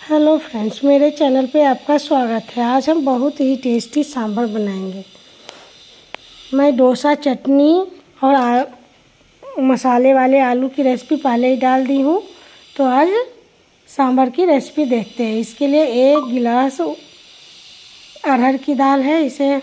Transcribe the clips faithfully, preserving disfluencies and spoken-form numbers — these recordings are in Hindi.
हेलो फ्रेंड्स, मेरे चैनल पे आपका स्वागत है। आज हम बहुत ही टेस्टी सांभर बनाएंगे। मैं डोसा, चटनी और आ, मसाले वाले आलू की रेसिपी पहले ही डाल दी हूँ। तो आज सांभर की रेसिपी देखते हैं। इसके लिए एक गिलास अरहर की दाल है, इसे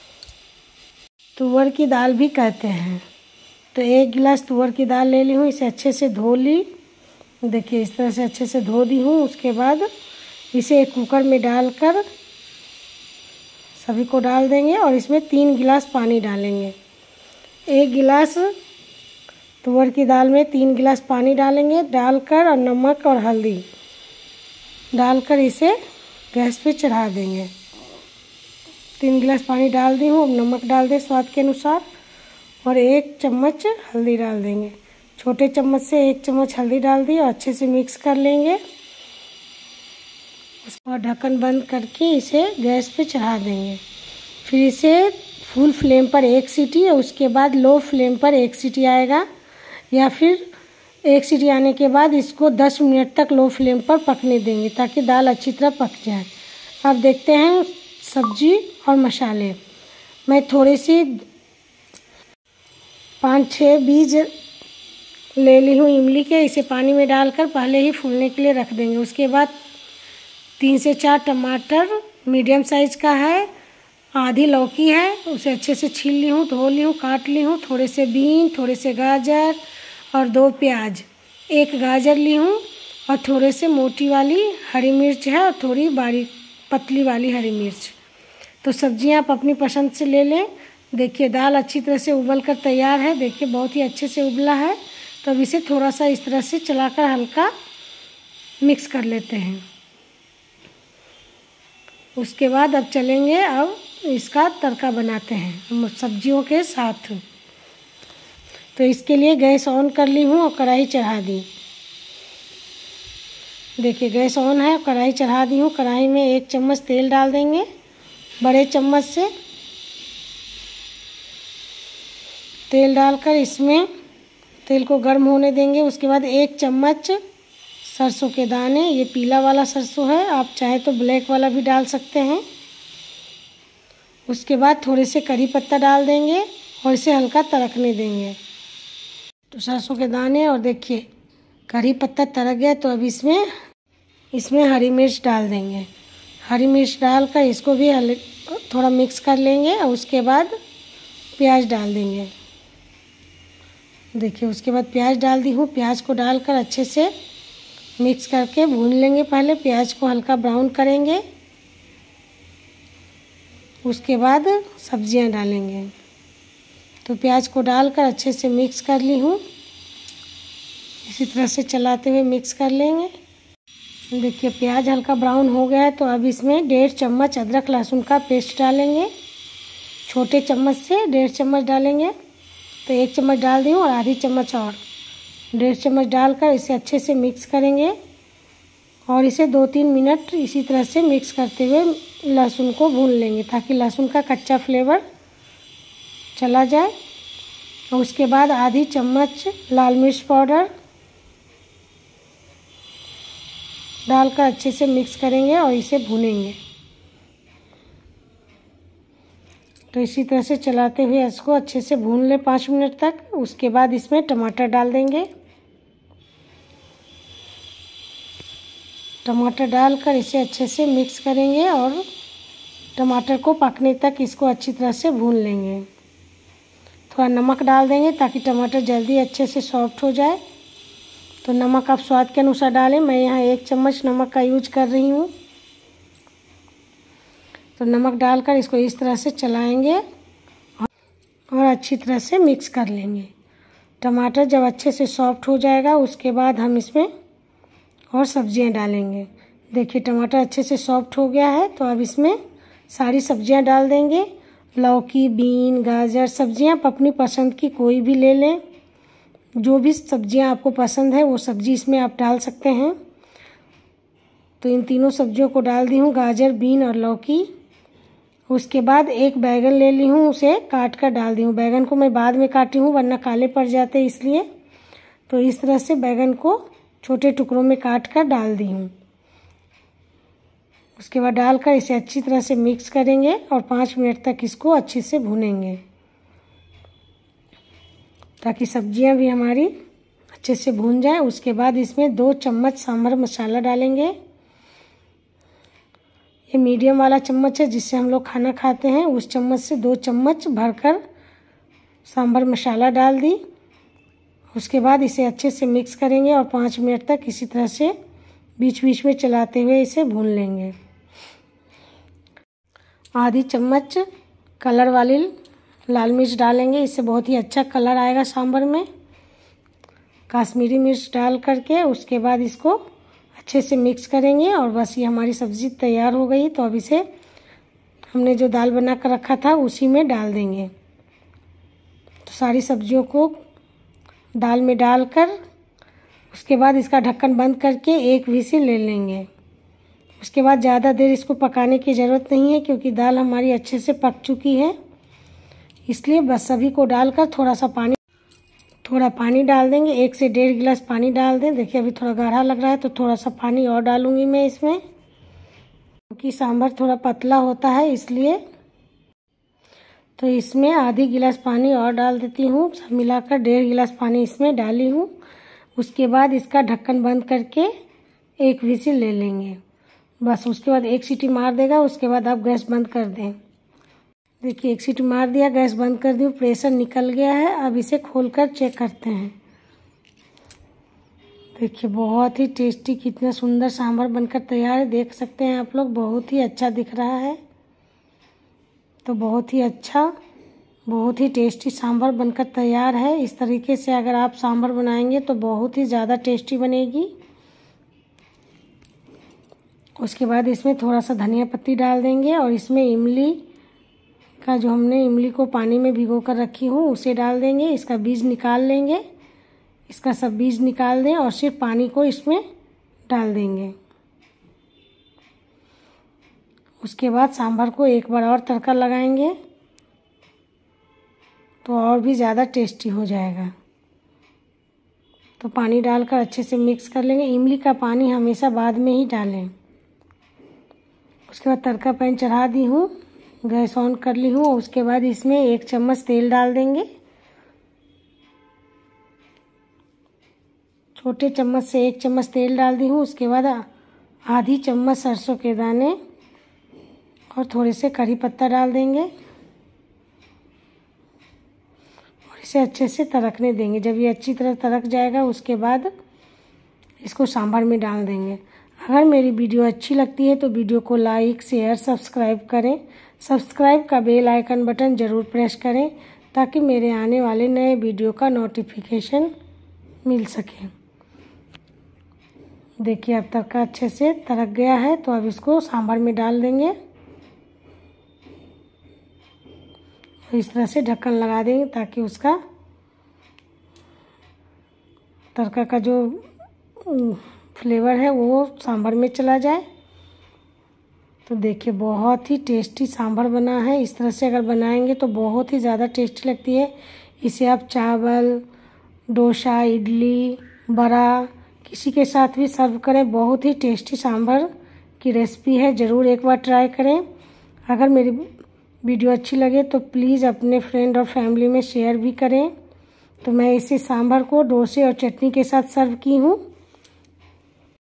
तुअर की दाल भी कहते हैं। तो एक गिलास तुअर की दाल ले ली हूँ। इसे अच्छे से धो ली। देखिए इस तरह से अच्छे से धो दी हूँ। उसके बाद इसे एक कुकर में डालकर सभी को डाल देंगे और इसमें तीन गिलास पानी डालेंगे। एक गिलास तुअर की दाल में तीन गिलास पानी डालेंगे। डालकर और नमक और हल्दी डालकर इसे गैस पे चढ़ा देंगे। तीन गिलास पानी डाल दी हूँ। अब नमक डाल दें स्वाद के अनुसार और एक चम्मच हल्दी डाल देंगे। छोटे चम्मच से एक चम्मच हल्दी डाल दी और अच्छे से मिक्स कर लेंगे। उसके बाद ढक्कन बंद करके इसे गैस पे चढ़ा देंगे। फिर इसे फुल फ्लेम पर एक सीटी और उसके बाद लो फ्लेम पर एक सीटी आएगा, या फिर एक सीटी आने के बाद इसको दस मिनट तक लो फ्लेम पर पकने देंगे ताकि दाल अच्छी तरह पक जाए। अब देखते हैं सब्जी और मसाले। मैं थोड़ी सी पाँच छः बीज ले ली हूँ इमली के। इसे पानी में डालकर पहले ही फूलने के लिए रख देंगे। उसके बाद तीन से चार टमाटर मीडियम साइज का है, आधी लौकी है, उसे अच्छे से छील ली हूँ, धो ली हूँ, काट ली हूँ। थोड़े से बीन, थोड़े से गाजर और दो प्याज, एक गाजर ली हूँ और थोड़े से मोटी वाली हरी मिर्च है और थोड़ी बारीक पतली वाली हरी मिर्च। तो सब्जियाँ आप अपनी पसंद से ले लें। देखिए दाल अच्छी तरह से उबल कर तैयार है। देखिए बहुत ही अच्छे से उबला है। तो अब इसे थोड़ा सा इस तरह से चलाकर हल्का मिक्स कर लेते हैं। उसके बाद अब चलेंगे, अब इसका तड़का बनाते हैं सब्जियों के साथ। तो इसके लिए गैस ऑन कर ली हूँ और कढ़ाई चढ़ा दी। देखिए गैस ऑन है, कढ़ाई चढ़ा दी हूँ। कढ़ाई में एक चम्मच तेल डाल देंगे बड़े चम्मच से। तेल डालकर इसमें तेल को गर्म होने देंगे। उसके बाद एक चम्मच सरसों के दाने, ये पीला वाला सरसों है, आप चाहे तो ब्लैक वाला भी डाल सकते हैं। उसके बाद थोड़े से करी पत्ता डाल देंगे और इसे हल्का तड़कने देंगे। तो सरसों के दाने और देखिए करी पत्ता तड़क गया। तो अब इसमें इसमें हरी मिर्च डाल देंगे। हरी मिर्च डालकर इसको भी हल थोड़ा मिक्स कर लेंगे और उसके बाद प्याज डाल देंगे। देखिए उसके बाद प्याज डाल दी हूँ। प्याज को डालकर अच्छे से मिक्स करके भून लेंगे। पहले प्याज को हल्का ब्राउन करेंगे, उसके बाद सब्जियां डालेंगे। तो प्याज को डालकर अच्छे से मिक्स कर ली हूँ। इसी तरह से चलाते हुए मिक्स कर लेंगे। देखिए प्याज हल्का ब्राउन हो गया है। तो अब इसमें डेढ़ चम्मच अदरक लहसुन का पेस्ट डालेंगे। छोटे चम्मच से डेढ़ चम्मच डालेंगे। तो एक चम्मच डाल दी हूँ और आधी चम्मच और डेढ़ चम्मच डालकर इसे अच्छे से मिक्स करेंगे और इसे दो तीन मिनट इसी तरह से मिक्स करते हुए लहसुन को भून लेंगे ताकि लहसुन का कच्चा फ्लेवर चला जाए। और उसके बाद आधी चम्मच लाल मिर्च पाउडर डालकर अच्छे से मिक्स करेंगे और इसे भूनेंगे। तो इसी तरह से चलाते हुए इसको अच्छे से भून लें पाँच मिनट तक। उसके बाद इसमें टमाटर डाल देंगे। टमाटर डालकर इसे अच्छे से मिक्स करेंगे और टमाटर को पकने तक इसको अच्छी तरह से भून लेंगे। थोड़ा नमक डाल देंगे ताकि टमाटर जल्दी अच्छे से सॉफ्ट हो जाए। तो नमक आप स्वाद के अनुसार डालें। मैं यहाँ एक चम्मच नमक का यूज कर रही हूँ। तो नमक डालकर इसको इस तरह से चलाएंगे और अच्छी तरह से मिक्स कर लेंगे। टमाटर जब अच्छे से सॉफ्ट हो जाएगा उसके बाद हम इसमें और सब्जियां डालेंगे। देखिए टमाटर अच्छे से सॉफ्ट हो गया है। तो अब इसमें सारी सब्जियां डाल देंगे। लौकी, बीन, गाजर, सब्जियां आप अपनी पसंद की कोई भी ले लें। जो भी सब्जियां आपको पसंद है वो सब्जी इसमें आप डाल सकते हैं। तो इन तीनों सब्जियों को डाल दी हूँ, गाजर, बीन और लौकी। उसके बाद एक बैगन ले ली हूँ, उसे काट कर डाल दी हूँ। बैगन को मैं बाद में काटी हूँ वरना काले पड़ जाते इसलिए। तो इस तरह से बैगन को छोटे टुकड़ों में काट कर डाल दी हूँ। उसके बाद डालकर इसे अच्छी तरह से मिक्स करेंगे और पाँच मिनट तक इसको अच्छे से भूनेंगे ताकि सब्जियां भी हमारी अच्छे से भून जाए। उसके बाद इसमें दो चम्मच सांभर मसाला डालेंगे। ये मीडियम वाला चम्मच है जिससे हम लोग खाना खाते हैं, उस चम्मच से दो चम्मच भरकर सांभर मसाला डाल दी। उसके बाद इसे अच्छे से मिक्स करेंगे और पाँच मिनट तक इसी तरह से बीच बीच में चलाते हुए इसे भून लेंगे। आधी चम्मच कलर वाली लाल मिर्च डालेंगे, इससे बहुत ही अच्छा कलर आएगा सांभर में। कश्मीरी मिर्च डाल करके उसके बाद इसको अच्छे से मिक्स करेंगे और बस ये हमारी सब्ज़ी तैयार हो गई। तो अब इसे हमने जो दाल बना कर रखा था उसी में डाल देंगे। तो सारी सब्जियों को दाल में डालकर उसके बाद इसका ढक्कन बंद करके एक विसिल ले लेंगे। उसके बाद ज़्यादा देर इसको पकाने की ज़रूरत नहीं है क्योंकि दाल हमारी अच्छे से पक चुकी है, इसलिए बस सभी को डालकर थोड़ा सा पानी थोड़ा पानी डाल देंगे। एक से डेढ़ गिलास पानी डाल दें। देखिए अभी थोड़ा गाढ़ा लग रहा है तो थोड़ा सा पानी और डालूंगी मैं इसमें, क्योंकि सांभर थोड़ा पतला होता है इसलिए। तो इसमें आधी गिलास पानी और डाल देती हूँ। सब मिलाकर डेढ़ गिलास पानी इसमें डाली हूँ। उसके बाद इसका ढक्कन बंद करके एक विसिल ले लेंगे। बस उसके बाद एक सीटी मार देगा, उसके बाद आप गैस बंद कर दें। देखिए एक सीटी मार दिया, गैस बंद कर दी, प्रेशर निकल गया है। अब इसे खोलकर चेक करते हैं। देखिए बहुत ही टेस्टी कितना सुंदर सांभर बनकर तैयार है, देख सकते हैं आप लोग, बहुत ही अच्छा दिख रहा है। तो बहुत ही अच्छा बहुत ही टेस्टी सांभर बनकर तैयार है। इस तरीके से अगर आप सांभर बनाएंगे तो बहुत ही ज़्यादा टेस्टी बनेगी। उसके बाद इसमें थोड़ा सा धनिया पत्ती डाल देंगे और इसमें इमली का जो हमने इमली को पानी में भिगो कर रखी हूँ उसे डाल देंगे। इसका बीज निकाल लेंगे, इसका सब बीज निकाल दें और सिर्फ पानी को इसमें डाल देंगे। उसके बाद सांभर को एक बार और तड़का लगाएंगे तो और भी ज़्यादा टेस्टी हो जाएगा। तो पानी डालकर अच्छे से मिक्स कर लेंगे। इमली का पानी हमेशा बाद में ही डालें। उसके बाद तड़का पैन चढ़ा दी हूँ, गैस ऑन कर ली हूँ। उसके बाद इसमें एक चम्मच तेल डाल देंगे। छोटे चम्मच से एक चम्मच तेल डाल दी हूँ। उसके बाद आधी चम्मच सरसों के दाने और थोड़े से करी पत्ता डाल देंगे और इसे अच्छे से तड़कने देंगे। जब ये अच्छी तरह तड़क जाएगा उसके बाद इसको सांभर में डाल देंगे। अगर मेरी वीडियो अच्छी लगती है तो वीडियो को लाइक शेयर सब्सक्राइब करें। सब्सक्राइब का बेल आइकन बटन ज़रूर प्रेस करें ताकि मेरे आने वाले नए वीडियो का नोटिफिकेशन मिल सके। देखिए अब तड़का अच्छे से तड़क गया है तो अब इसको सांभर में डाल देंगे। इस तरह से ढक्कन लगा देंगे ताकि उसका तड़का का जो फ्लेवर है वो सांभर में चला जाए। तो देखिए बहुत ही टेस्टी सांभर बना है। इस तरह से अगर बनाएंगे तो बहुत ही ज़्यादा टेस्टी लगती है। इसे आप चावल, डोसा, इडली, बड़ा किसी के साथ भी सर्व करें। बहुत ही टेस्टी सांभर की रेसिपी है, ज़रूर एक बार ट्राई करें। अगर मेरी वीडियो अच्छी लगे तो प्लीज़ अपने फ्रेंड और फैमिली में शेयर भी करें। तो मैं इसे सांभर को डोसे और चटनी के साथ सर्व की हूँ।